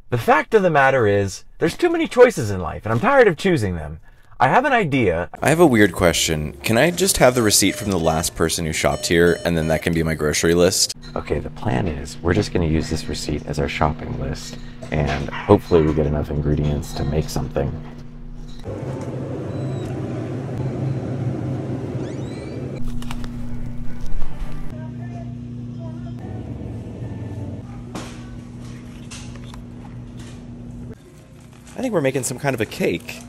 The fact of the matter is, there's too many choices in life, and I'm tired of choosing them. I have an idea. I have a weird question. Can I just have the receipt from the last person who shopped here, and then that can be my grocery list? Okay, the plan is we're just going to use this receipt as our shopping list, and hopefully we get enough ingredients to make something. I think we're making some kind of a cake.